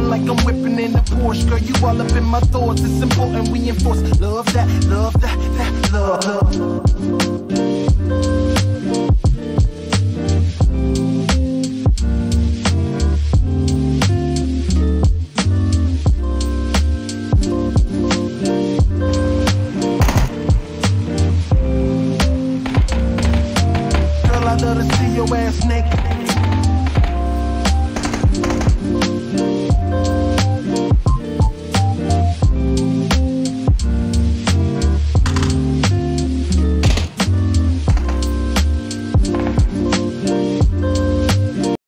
like I'm whipping in a Porsche. Girl, you all up in my thoughts. It's important we enforce love that, love that, that, love.